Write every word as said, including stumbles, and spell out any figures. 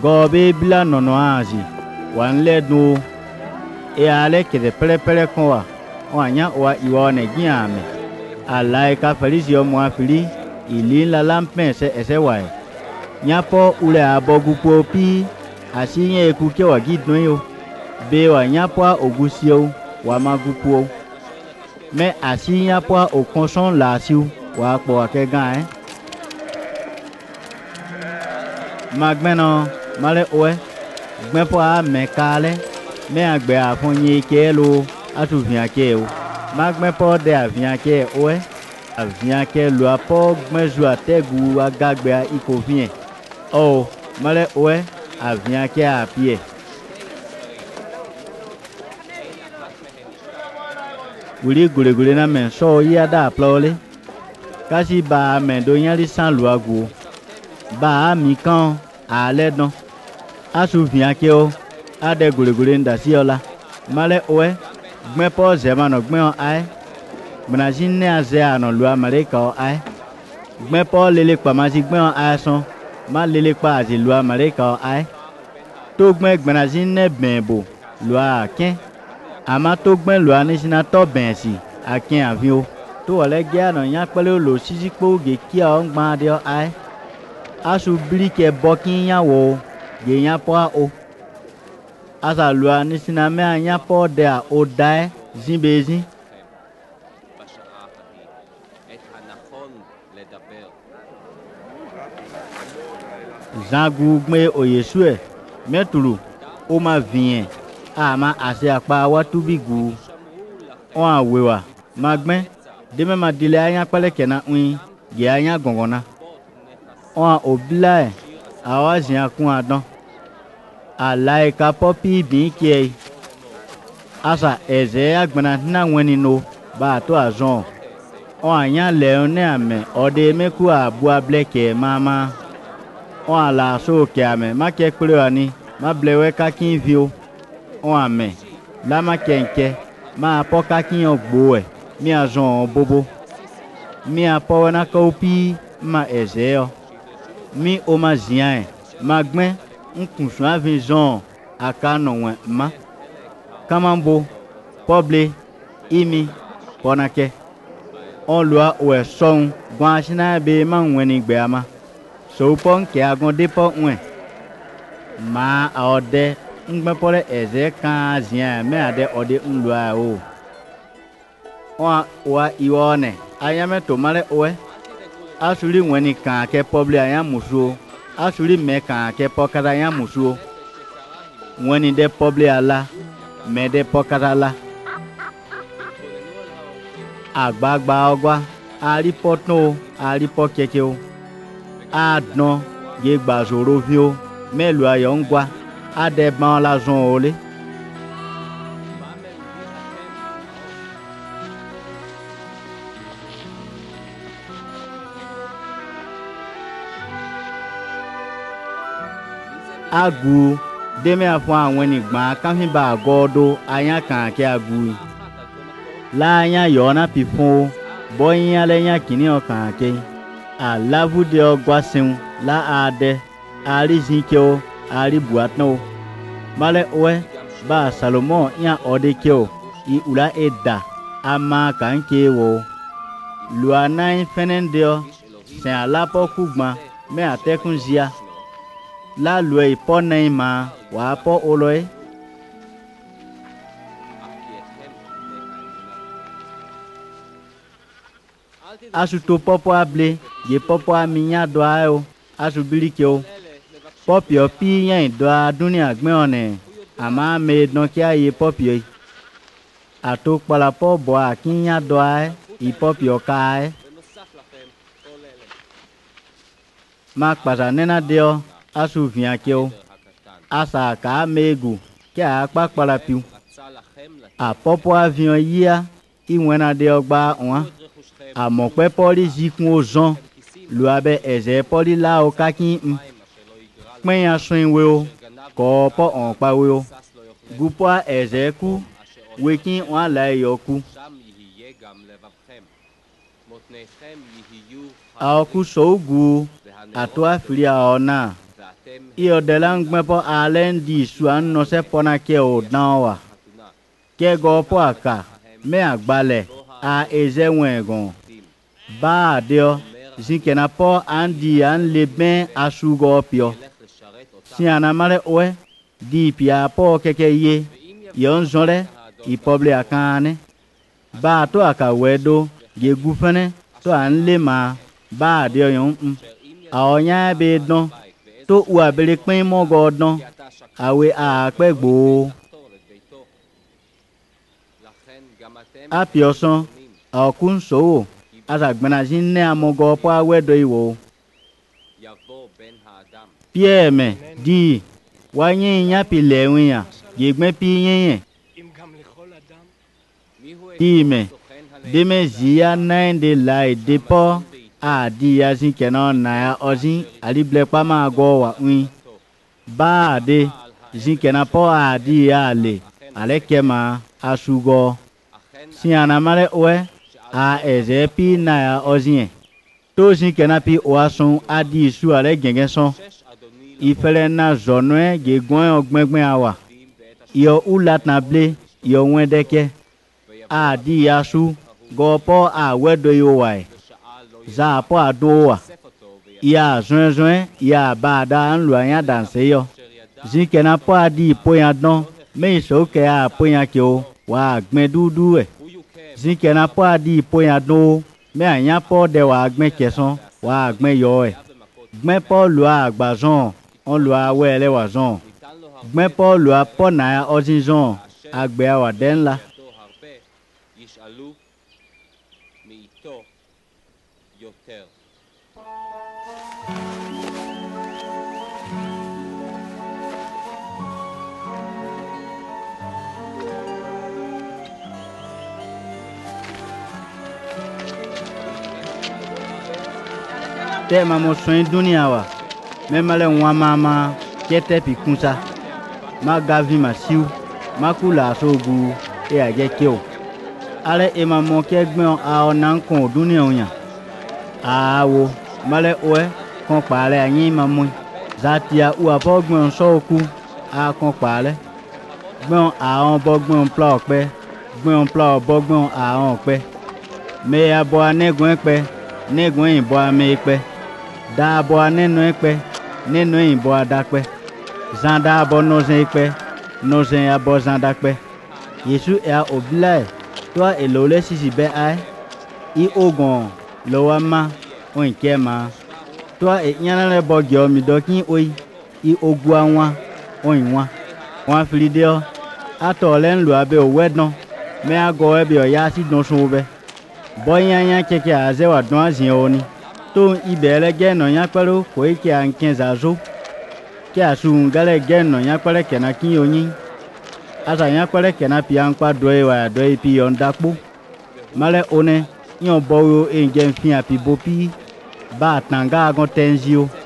Gobe bila nono azi. Wan le no. E ale ke de pele pele kwa. Wanya wa iwane giame. Alai ka felisi o mwa fili. Ili la lampe se ese wae. Nyapo ule abogupo pi. Asinye ekuke wa gidno yo. Be wa nyapo ogusio wa magupo. Me asinyapo o konson la siu wa po akegan eh. Magbeno male oe. Gbepo a mekale. Me agbe afonye kelo. Atu viake o. Magbepo de aviake oe. Aviake lo apo gmezu ategu agagbe ikovien. Oh, male oe. Aviake a pie. Wuli gule gule na men so ya da plole. Kasi ba men do nyali san lo agu. Ba mi kan a le don. Asu viake o. Ade gule gule nda si ola. Male oe. Gmepo zemano gmeon ai. Mnajine aze ano lo amaleka o ai. Gmepo lele kwa mazi gmeon ai son. Ma lele kwa azi lo amaleka o ai. To gmen gmenajine benbo. Lo a ken. Ama to gben lo anisina to bensi. A ken avio. To ole gya no nyakpele lo sizikpo ge kia o ngban de o ai. Asu blike bokin ya wo. Ge nyapo a o. Asa lo anisina me a nyapo de a o dae. Zimbezi. Zangu gme o Yesue. Metulu. O ma vien. Ama ase akpa watu bigu. On a wewa. Magben. Deme ma dile anya pale kena ui. Ge anya gongona. On a oblae. Awa zin akun adon. Alae ka popi bin kiei. Asa eze agbena na weni no. Ba to azon. On a nyan leone ame. Ode meku a bua bleke mama. On a la so ke ame. Ma ke kule wani. Ma blewe kakin vio. On a me. La ma kenke. Ma apo kakin ogboe. Mi a zon bobo. Mi apo wana kaupi. Ma ezeo. Mi o ma zian. Magben. Nkunsu avi zon. Aka no wen ma. Kamambo. Poble. Imi. Ponake. On loa oe son. Gwan shina be man weni gbe ama. So pon ke agon depo wen. Ma a ode. Ngbenpole eze kan zian. Me ade ode unloa o. Oa oa iwane. Ayame to male oe. Asuli weni kan ke poble ayan musuo. Asuli me kan ke pokada ayan musuo. Weni de poble ala. Me de pokada la. Agbagba ogwa. Aripotno. Aripokekeo. Adno. Ye gbazoro vio. Me lu ayongwa. Ade ban la zon ole. Agu. Deme afwa weni gba. Kanfi ba godo. Ayan kan ke agu. La ayan yona pifon. Boyin ale yan kini okan ke. A lavu de ogwa seun. La ade. Ari zinkeo. Ari buatno. Male oe. Ba Salomon yan ode keo. I ula eda. Ama kanke wo. Luana in fenendeo. Sen alapo kugma. Me atekun zia. La lue ipo neima. Wa po oloe. Asuto popo able. Ye popo aminya doa o. Asubili keo. Popio pi yan doa dunia gme one. Ama me don kia ye popio. Ato pala po bo akinya doa. I popio kae. Mak pasa nena deo. Asu vien keo. Asa ka megu. Kia akpa pala piu. A popo avion yia. I wena deo gba oan. A mokwe poli zikun o zon. Lu abe eze poli la o kakin. Kwen swing weo. Ko po on pa weo. Gupwa eze ku. Wekin wan la yoku. A oku so gu. A to afili a ona. Io de lang po alen di suan no se pona ke o danwa. Ke go po aka me agbale a eze wengon. Ba dio zinkena po andi an leben asugo pio. Si anamale oe di pia po keke ye yon zole i poble akane. Ba to aka wedo ge gufene to an lema ba dio yon aonya be don to ua bele pin mo godon awe a pegbo apioson akun so asagbana jinne amogo po awedo iwo Pierre me di wanyi nya pile winya yegbe pi yen di me de me zia nine de lai de po a di yazin kenon na ya ozin ali ble pa ma go wa win ba de zin kenan po a di ya le ale kema asugo si anamare oe a eze pi na ya ozin to zin kenan pi oason a di su ale gengen son ifele na zonwe ge gwen ogbengben awa yo ulat na ble yo wendeke a di yasu go po a wedo yo wai za po adoa ya zwen zwen ya bada an luanya danse yo zinkena po adi po ya don me so ke a po ya kyo wa gben dudu e zinkena po adi po ya do me anya po de wa gben keson wa gben yo e gben po lu agbazon on lu awe le wazon gben po lu po na ozizon agbe awa den la te mamo soin dunia wa me male nwa mama kete pi kunsa ma gavi ma siu ma kula sogu e aje keo ale e mamo ke gbon a onan kon dunia onya awo male oe kon pale anyin mamu zatia u apo gbon so ku a kon pale gbon a on bo gbon pla pe gbon pla bo gbon a on pe me abo anegun pe negun yin bo ame pe da bo nenu epe nenu yin bo adakpe zanda bo nozen epe nozen abo zanda pe Yesu e a obila toi elole sisi be ai i ogon lo ama on kema toi e nyana le bo gyo mi dokin oi i ogu anwa on nwa wan filideo ato len lu abe o wedon me ago e bi o ya si don so be boyanya keke azewa don azin oni to ibele geno nya pelo ko ike an kenzazo ke asun gale geno nya pele kena kin oyin asa nya pele kena pi an pa do e wa do e pi on dapo male one yon bowo e ngen fin api bopi ba tanga agon tenzio